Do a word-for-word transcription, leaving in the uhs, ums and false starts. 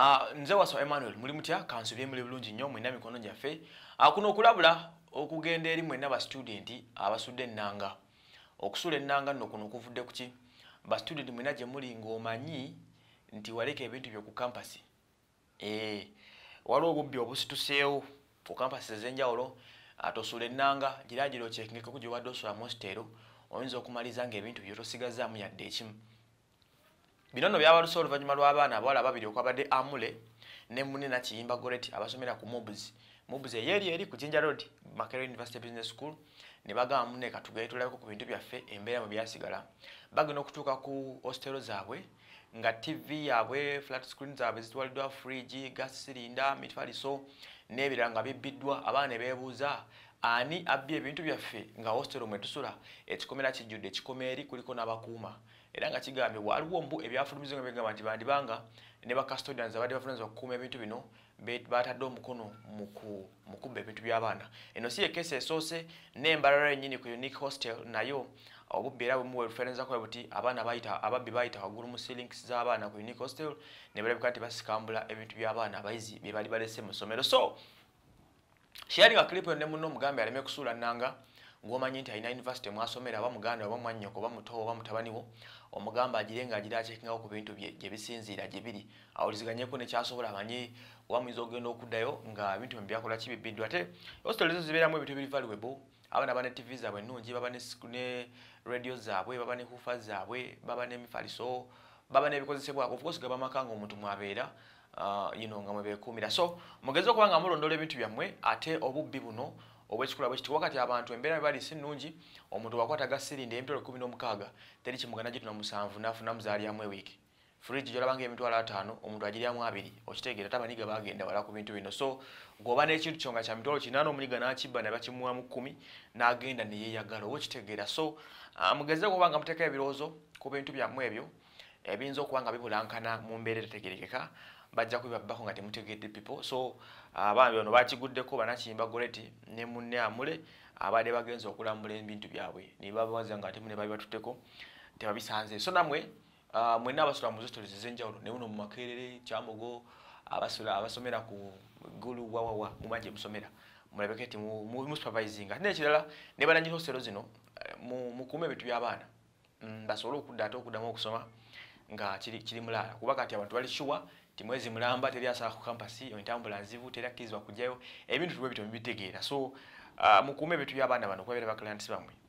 Ah nze waso Emmanuel muri mutya kansubye muri bulungi nnyo mwena mikono gyaffe. Ah kuno okulabula okugenda eri mwena ba student abasudde ennanga. Okusula ennanga nno kuno kuvudde kuki? Ba student mwena gye muli ng'omanyi nti waleka ebintu byo ku campus. Eh waliwo obubbi obusituseewo ku campus ez'enjawulo atosula ennanga giragiro kyekingeko kujja wadde osula mostero oyinza okumaliza ng'ebintu byo tosigazaamu yadde ekimu. Bino nno byabaluse oluvannyuma lw'abaana abawala ababiri okwabadde Amule ne Munina Kiyimba Goretti abasomera ku Mobs. Mobs eyeri eri ku Jinja Road, Makerere University Business School, ne bagamba munne katugaye tulabeko ku bintu byaffe embeera mu byasigala. Bagenda okutuuka ku hostelo zaabwe nga T V yaabwe, flat screen zaabwe zitwaliddwa fridge, gas cylinder, mitwaliso n'ebirala nga bibbiddwa. Abaana ne beebuuza ani abbye ebintu byaffe nga hostelo mwe tusula ekikomera kijjudde ekikomeeri kuliko n'abakuuma. Era nga kigambye waliwo mbu ebyafulumizo nga bigamba nti bandibanga ne ba custodians abadde bafunza okukuuma ebintu bino batadde omukono mu kubba ebintu by'abaana. Eno si ekesi esoose n'embalala ennyini ku Unique Hostel nayo obubbi era bumuwe referenza kwa buti abaana bayita ababbi bayita waggulu mu ceilings z'abaana ku Unique Hostel ne balabika nti basikambula ebintu by'abaana abayizi bye bali balese mu ssomero. So sharing a clip ne munno mugambe aleme kusula nnanga ng'omanyi nti alina university mwasomera aba muganda oba mwannyoko oba muto oba mutabaniwo omugamba agire nga agira akyekingako ku bintu gye bisinziira gye biri awuliziganyeko ne kyasobola amanyi oba muyinza okugenda okuddayo nga ebintu bye byakola kibibbiddwa ate hostel ezo zibeeramu ebintu ebiri valuable. Abaana baba ne T V zaabwe ennungi, baba ne radio zaabwe, baba ne hufa zaabwe, baba n'emifaliso, baba n'ebikozesebwa of course gaba maka ng'omuntu mwabeera uh, you know, nga mwe beekuumira. So mugeze okuba nga mulondola ebintu byammwe ate obubbi buno obwekikula bwe kiti wakati abantu embeera bali si nnungi omuntu wakwata gasirinde emitwalo kkumi n'omukaaga teri kimugana gituna musanvu n'afuna muzaalyamu ewiiki. Fridge gyolabanga emitwalo ataano omuntu agiryamu abiri okitegeera tabaniga bagenda wala ku bintu bino. So gwoba n'ekintu kyo nga kya mitwalo kinaana omunyiga n'akibba ne bakimuwamu kkumi n'agenda ne yeeyagala oba okitegeera. So uh, mugeze okuba nga muteeka ebirowoozo ku bintu byammwe ebyo ebiyinza okuba nga bibulankana mu mbeera etegerekeka bajja kubibabbako nga temutegedde people. So abaana bano bakiguddeko Banakiyimba Goretti ne munne Amule abadde bagenza okulambula ebintu byabwe ne babawaza nga ate munne babi batutteko tebabisanze. So namwe uh, mwenna abasula mu hostels ez'enjawulo ne buno mu Makerere, Kyambogo, abasula abasomera ku Gulu wawawa mumanje musomera mulabeke ati mu supervising n'ekirala ne bananyini hostelo zino mukuuma ebintu by'abaana mm, basobole okudda ate okuddamu okusoma nga kiri kiri mulala kuba kati abantu bali sure ti mwezi mulamba teri asala ku campus entambula nzivu teri akkizibwa kujjayo ebintu tuwe bito bibitegeera. So uh, mukuume ebintu by'abaana bano kuba bera ba clients bamwe